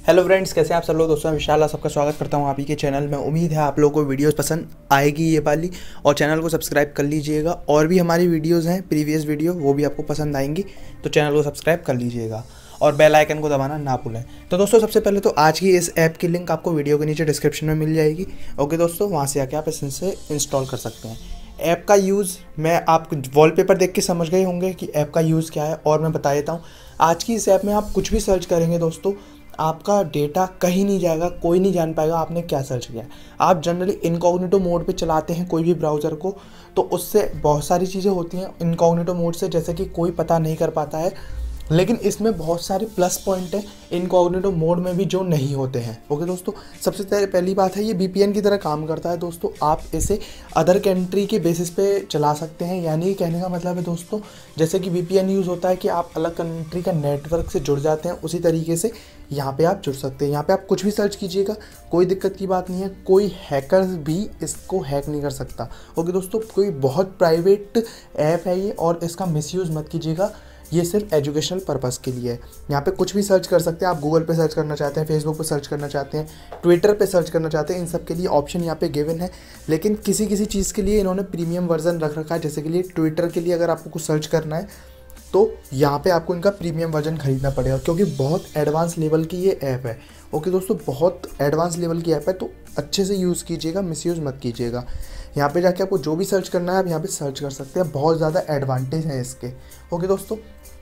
Hello friends, कैसे हैं आप सब लोग। दोस्तों मैं विशाल सबका स्वागत करता हूं आप ही के चैनल में। उम्मीद है आप लोगों को वीडियोस पसंद आएगी ये वाली, और चैनल को सब्सक्राइब कर लीजिएगा। और भी हमारी वीडियोस हैं प्रीवियस वीडियो, वो भी आपको पसंद आएंगी, तो चैनल को सब्सक्राइब कर लीजिएगा और बेल आइकन को दबाना ना भूलें। तो दोस्तों सबसे पहले तो आज की इस ऐप की लिंक आपको वीडियो के नीचे डिस्क्रिप्शन में मिल जाएगी। ओके दोस्तों, वहाँ से आके आप इसे इंस्टॉल कर सकते हैं। ऐप का यूज़ मैं आप वॉलपेपर देख के समझ गए होंगे कि ऐप का यूज़ क्या है, और मैं बता देता हूँ। आज की इस ऐप में आप कुछ भी सर्च करेंगे दोस्तों, आपका डेटा कहीं नहीं जाएगा, कोई नहीं जान पाएगा आपने क्या सर्च किया है। आप जनरली इनकॉग्निटो मोड पे चलाते हैं कोई भी ब्राउज़र को, तो उससे बहुत सारी चीज़ें होती हैं इनकॉग्निटो मोड से, जैसे कि कोई पता नहीं कर पाता है। लेकिन इसमें बहुत सारे प्लस पॉइंट हैं इनकॉग्निटो मोड में भी जो नहीं होते हैं। ओके दोस्तों, सबसे पहली बात है, ये वीपीएन की तरह काम करता है दोस्तों। आप इसे अदर कंट्री के बेसिस पे चला सकते हैं। यानी कहने का मतलब है दोस्तों, जैसे कि वीपीएन यूज़ होता है कि आप अलग कंट्री का नेटवर्क से जुड़ जाते हैं, उसी तरीके से यहाँ पे आप जुड़ सकते हैं। यहाँ पे आप कुछ भी सर्च कीजिएगा, कोई दिक्कत की बात नहीं है। कोई हैकर भी इसको हैक नहीं कर सकता। ओके दोस्तों, कोई बहुत प्राइवेट ऐप है ये, और इसका मिसयूज़ मत कीजिएगा। ये सिर्फ एजुकेशनल पर्पज़ के लिए है। यहाँ पे कुछ भी सर्च कर सकते हैं आप। गूगल पे सर्च करना चाहते हैं, फेसबुक पे सर्च करना चाहते हैं, ट्विटर पे सर्च करना चाहते हैं, इन सब के लिए ऑप्शन यहाँ पे गिवन है। लेकिन किसी किसी चीज़ के लिए इन्होंने प्रीमियम वर्जन रख रखा है। जैसे कि लिए ट्विटर के लिए अगर आपको कुछ सर्च करना है तो यहाँ पे आपको इनका प्रीमियम वर्जन खरीदना पड़ेगा, क्योंकि बहुत एडवांस लेवल की ये ऐप है। ओके दोस्तों, बहुत एडवांस लेवल की ऐप है, तो अच्छे से यूज़ कीजिएगा, मिसयूज़ मत कीजिएगा। यहाँ पे जाके आपको जो भी सर्च करना है आप यहाँ पे सर्च कर सकते हैं। बहुत ज़्यादा एडवांटेज है इसके। ओके दोस्तों,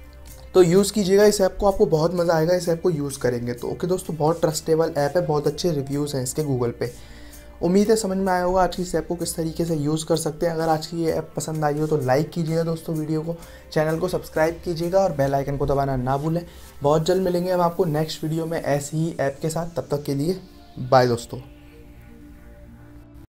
तो यूज़ कीजिएगा इस ऐप को, आपको बहुत मज़ा आएगा इस ऐप को यूज़ करेंगे तो। ओके दोस्तों, बहुत ट्रस्टेबल ऐप है, बहुत अच्छे रिव्यूज़ हैं इसके गूगल पे। उम्मीद है समझ में आया होगा आज की इस ऐप को किस तरीके से यूज़ कर सकते हैं। अगर आज की ये ऐप पसंद आई हो तो लाइक कीजिएगा दोस्तों वीडियो को, चैनल को सब्सक्राइब कीजिएगा और बेल आइकन को दबाना ना भूलें। बहुत जल्द मिलेंगे हम आपको नेक्स्ट वीडियो में ऐसी ही ऐप के साथ। तब तक के लिए बाय दोस्तों।